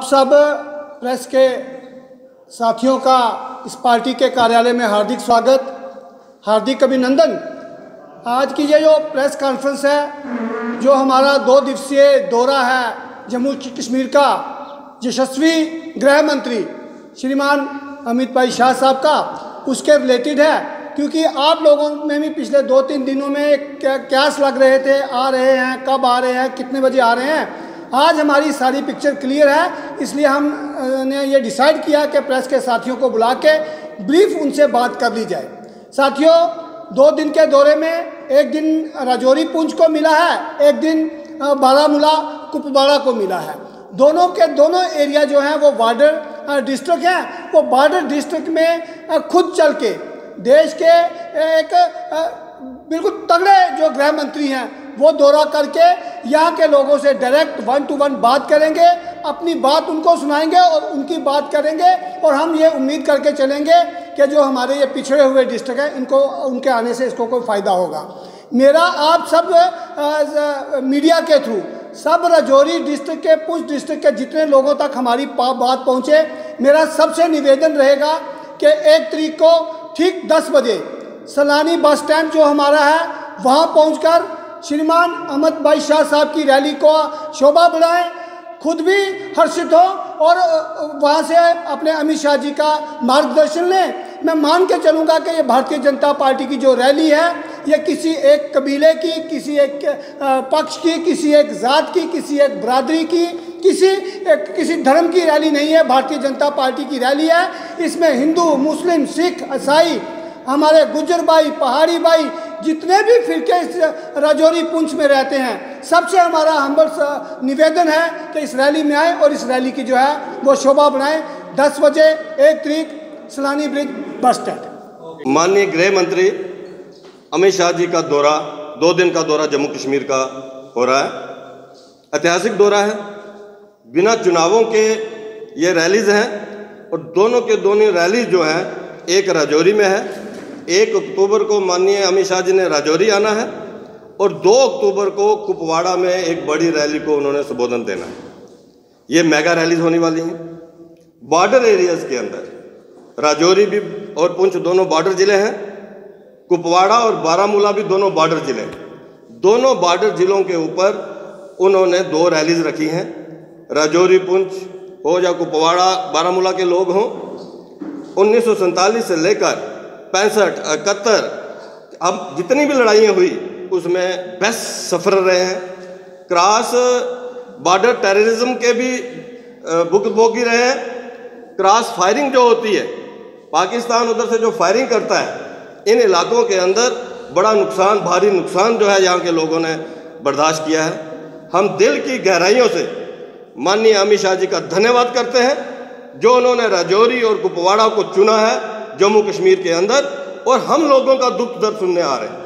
सब प्रेस के साथियों का इस पार्टी के कार्यालय में हार्दिक स्वागत, हार्दिक अभिनंदन। आज की ये जो प्रेस कॉन्फ्रेंस है, जो हमारा 2 दिवसीय दौरा है जम्मू कश्मीर का, यशस्वी गृह मंत्री श्रीमान अमित भाई शाह साहब का, उसके रिलेटेड है। क्योंकि आप लोगों में भी पिछले 2-3 दिनों में क्यास लग रहे थे, आ रहे हैं, कब आ रहे हैं, कितने बजे आ रहे हैं। आज हमारी सारी पिक्चर क्लियर है, इसलिए हमने ये डिसाइड किया कि प्रेस के साथियों को बुला के ब्रीफ उनसे बात कर ली जाए। साथियों, 2 दिन के दौरे में एक दिन राजौरी पुंछ को मिला है, एक दिन बारामूला कुपवाड़ा को मिला है। दोनों के दोनों एरिया जो हैं वो बॉर्डर डिस्ट्रिक्ट हैं। वो बॉर्डर डिस्ट्रिक्ट में खुद चल के देश के एक बिल्कुल तगड़े जो गृह मंत्री हैं वो दौरा करके यहाँ के लोगों से डायरेक्ट 1-to-1 बात करेंगे, अपनी बात उनको सुनाएंगे और उनकी बात करेंगे। और हम ये उम्मीद करके चलेंगे कि जो हमारे ये पिछड़े हुए डिस्ट्रिक्ट हैं, इनको उनके आने से इसको कोई फ़ायदा होगा। मेरा आप सब मीडिया के थ्रू सब राजौरी डिस्ट्रिक्ट के, पुंछ डिस्ट्रिक्ट के जितने लोगों तक हमारी बात पहुँचे, मेरा सबसे निवेदन रहेगा कि 1 तारीख को ठीक 10 बजे सलानी बस स्टैंड जो हमारा है वहाँ पहुँचकर श्रीमान अमित भाई शाह साहब की रैली को शोभा बढ़ाएं, खुद भी हर्षित हो और वहाँ से अपने अमित शाह जी का मार्गदर्शन लें। मैं मान के चलूँगा कि ये भारतीय जनता पार्टी की जो रैली है, ये किसी एक कबीले की, किसी एक पक्ष की, किसी एक ज़ात की, किसी एक बरादरी की, किसी धर्म की रैली नहीं है। भारतीय जनता पार्टी की रैली है। इसमें हिंदू, मुस्लिम, सिख, ईसाई, हमारे गुज्जर भाई, पहाड़ी भाई, जितने भी फिरके इस राजौरी पुंछ में रहते हैं, सबसे हमारा हम्बल निवेदन है कि इस रैली में आए और इस रैली की जो है वो शोभा बढ़ाएं। 10 बजे 1 तारीख सलानी ब्रिज बस स्टैंड। माननीय गृह मंत्री अमित शाह जी का दौरा, 2 दिन का दौरा जम्मू कश्मीर का हो रहा है। ऐतिहासिक दौरा है, बिना चुनावों के ये रैलीज़ हैं और दोनों के दोनों रैली जो हैं, एक राजौरी में है। 1 अक्टूबर को माननीय अमित शाह जी ने राजौरी आना है और 2 अक्टूबर को कुपवाड़ा में एक बड़ी रैली को उन्होंने संबोधन देना है। ये मेगा रैलीज होने वाली हैं बॉर्डर एरियाज़ के अंदर। राजौरी भी और पुंछ दोनों बॉर्डर ज़िले हैं, कुपवाड़ा और बारामूला भी दोनों बॉर्डर ज़िले हैं। दोनों बॉर्डर ज़िलों के ऊपर उन्होंने 2 रैलीज़ रखी हैं। राजौरी पुंछ हो या कुपवाड़ा बारामूला के लोग हों, 1947 से लेकर 65, 71 अब जितनी भी लड़ाइयाँ हुई उसमें बेस्ट सफ़र रहे हैं। क्रॉस बॉर्डर टेररिज्म के भी भुगतभोगी रहे हैं। क्रॉस फायरिंग जो होती है, पाकिस्तान उधर से जो फायरिंग करता है, इन इलाकों के अंदर बड़ा नुकसान, भारी नुकसान जो है यहाँ के लोगों ने बर्दाश्त किया है। हम दिल की गहराइयों से माननीय अमित शाह जी का धन्यवाद करते हैं जो उन्होंने राजौरी और कुपवाड़ा को चुना है जम्मू कश्मीर के अंदर, और हम लोगों का दुख दर्द सुनने आ रहे हैं।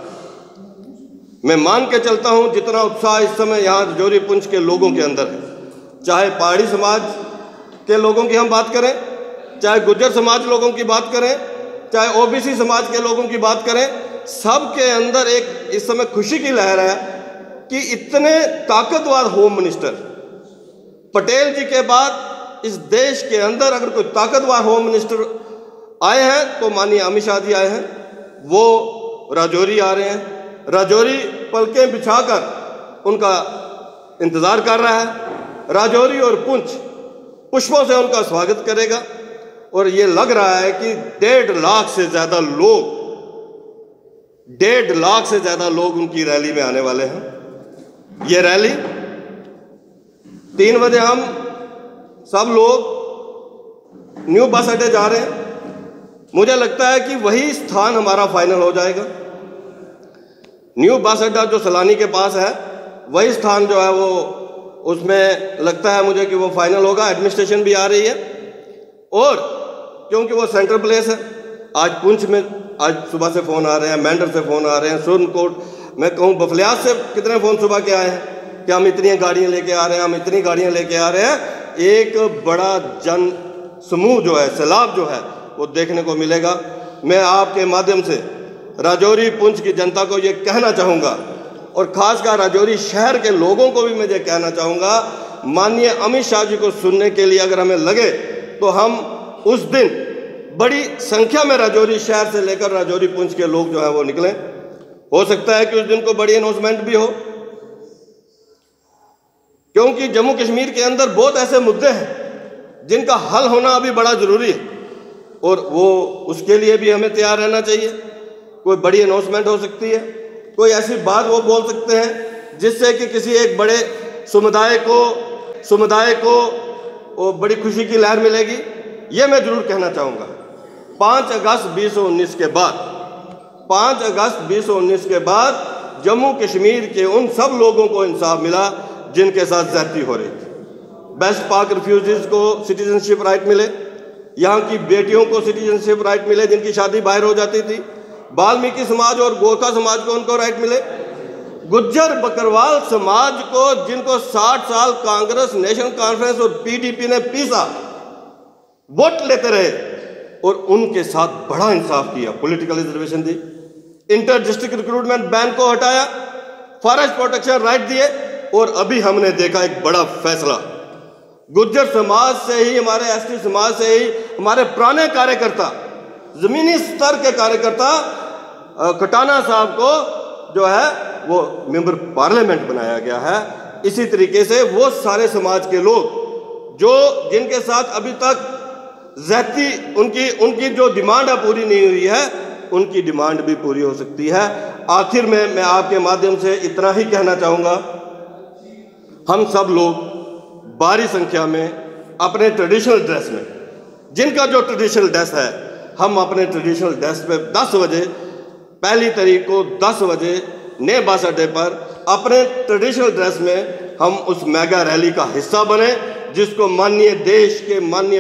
मैं मान के चलता हूँ जितना उत्साह इस समय यहाँ राजौरी पुंछ के लोगों के अंदर है, चाहे पहाड़ी समाज के लोगों की हम बात करें, चाहे गुज्जर समाज लोगों की बात करें, चाहे ओबीसी समाज के लोगों की बात करें, सब के अंदर एक इस समय खुशी की लहर है कि इतने ताकतवर होम मिनिस्टर पटेल जी के बाद इस देश के अंदर अगर कोई ताकतवर होम मिनिस्टर आए हैं तो माननीय अमित शाह जी आए हैं। वो राजौरी आ रहे हैं, राजौरी पलकें बिछाकर उनका इंतज़ार कर रहा है। राजौरी और पुंछ पुष्पों से उनका स्वागत करेगा और ये लग रहा है कि 1.5 लाख से ज़्यादा लोग, 1.5 लाख से ज़्यादा लोग उनकी रैली में आने वाले हैं। ये रैली 3 बजे हम सब लोग न्यू बस अड्डे जा रहे हैं। मुझे लगता है कि वही स्थान हमारा फाइनल हो जाएगा। न्यू बस अड्डा जो सलानी के पास है, वही स्थान जो है वो, उसमें लगता है मुझे कि वो फाइनल होगा। एडमिनिस्ट्रेशन भी आ रही है और क्योंकि वो सेंट्रल प्लेस है। आज पुंछ में आज सुबह से फ़ोन आ रहे हैं, मेंढर से फ़ोन आ रहे हैं, सुरनकोट, मैं कहूँ बफलियात से कितने फ़ोन सुबह के आए हैं कि हम इतनी गाड़ियाँ लेके आ रहे हैं, हम इतनी गाड़ियाँ लेके आ रहे हैं। एक बड़ा जन समूह जो है, सैलाब जो है, वो देखने को मिलेगा। मैं आपके माध्यम से राजौरी पुंछ की जनता को ये कहना चाहूँगा और ख़ासकर राजौरी शहर के लोगों को भी मैं ये कहना चाहूँगा माननीय अमित शाह जी को सुनने के लिए अगर हमें लगे तो हम उस दिन बड़ी संख्या में राजौरी शहर से लेकर राजौरी पुंछ के लोग जो है वो निकलें। हो सकता है कि उस दिन को बड़ी अनाउंसमेंट भी हो, क्योंकि जम्मू कश्मीर के अंदर बहुत ऐसे मुद्दे हैं जिनका हल होना अभी बड़ा ज़रूरी है, और वो उसके लिए भी हमें तैयार रहना चाहिए। कोई बड़ी अनाउंसमेंट हो सकती है, कोई ऐसी बात वो बोल सकते हैं जिससे कि किसी एक बड़े समुदाय को वो बड़ी खुशी की लहर मिलेगी। ये मैं ज़रूर कहना चाहूँगा। 5 अगस्त 2019 के बाद 5 अगस्त 2019 के बाद जम्मू कश्मीर के उन सब लोगों को इंसाफ मिला जिनके साथ ज्यादती हो रही थी। वेस्ट पाक रिफ्यूजीज को सिटीजनशिप राइट मिले, यहाँ की बेटियों को सिटीजनशिप राइट मिले जिनकी शादी बाहर हो जाती थी, वाल्मीकि समाज और गोरखा समाज को उनको राइट मिले, गुज्जर बकरवाल समाज को जिनको 60 साल कांग्रेस, नेशनल कॉन्फ्रेंस और पीडीपी ने पीसा, वोट लेते रहे और उनके साथ बड़ा इंसाफ किया, पॉलिटिकल रिजर्वेशन दी, इंटर डिस्ट्रिक्ट रिक्रूटमेंट बैन को हटाया, फॉरेस्ट प्रोटेक्शन राइट दिए, और अभी हमने देखा एक बड़ा फैसला, गुज्जर समाज से ही, हमारे एसटी समाज से ही हमारे पुराने कार्यकर्ता, जमीनी स्तर के कार्यकर्ता खटाना साहब को जो है वो मेंबर पार्लियामेंट बनाया गया है। इसी तरीके से वो सारे समाज के लोग जिनके साथ अभी तक ज़्यादती उनकी जो डिमांड है पूरी नहीं हुई है, उनकी डिमांड भी पूरी हो सकती है। आखिर में मैं आपके माध्यम से इतना ही कहना चाहूँगा, हम सब लोग भारी संख्या में अपने ट्रेडिशनल ड्रेस में, जिनका जो ट्रेडिशनल ड्रेस है, हम अपने ट्रेडिशनल ड्रेस पे 10 बजे 1 तारीख को 10 बजे नए बस अड्डे पर अपने ट्रेडिशनल ड्रेस में हम उस मेगा रैली का हिस्सा बने, जिसको माननीय देश के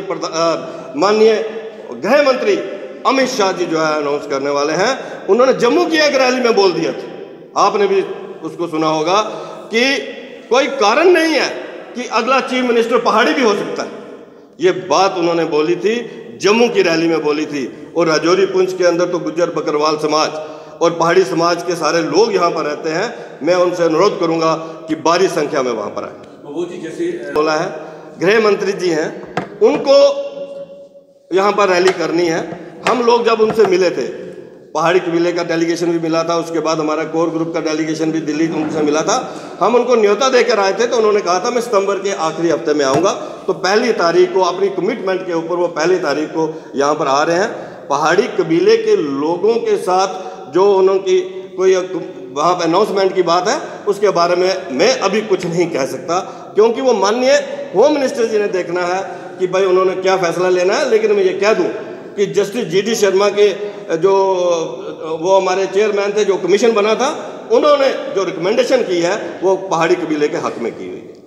माननीय गृह मंत्री अमित शाह जी जो है अनाउंस करने वाले हैं। उन्होंने जम्मू की एक रैली में बोल दिया था, आपने भी उसको सुना होगा, कि कोई कारण नहीं है कि अगला चीफ मिनिस्टर पहाड़ी भी हो सकता है। ये बात उन्होंने बोली थी, जम्मू की रैली में बोली थी। और राजौरी पुंछ के अंदर तो गुज्जर बकरवाल समाज और पहाड़ी समाज के सारे लोग यहाँ पर रहते हैं। मैं उनसे अनुरोध करूँगा कि भारी संख्या में वहाँ पर आए। वो जी जैसे बोला है, गृह मंत्री जी हैं, उनको यहाँ पर रैली करनी है। हम लोग जब उनसे मिले थे, पहाड़ी कबीले का डेलीगेशन भी मिला था, उसके बाद हमारा कोर ग्रुप का डेलीगेशन भी दिल्ली उनसे मिला था। हम उनको न्योता देकर आए थे, तो उन्होंने कहा था मैं सितंबर के आखिरी हफ्ते में आऊँगा। तो 1 तारीख को अपनी कमिटमेंट के ऊपर वो 1 तारीख को यहाँ पर आ रहे हैं। पहाड़ी कबीले के लोगों के साथ जो उनकी कोई वहाँ पर अनाउंसमेंट की बात है, उसके बारे में मैं अभी कुछ नहीं कह सकता, क्योंकि वो माननीय होम मिनिस्टर जी ने देखना है कि भाई उन्होंने क्या फैसला लेना है। लेकिन मैं ये कह दूँ कि जस्टिस GD शर्मा के जो वो हमारे चेयरमैन थे, जो कमीशन बना था, उन्होंने जो रिकमेंडेशन की है वो पहाड़ी कबीले के हक में की हुई है।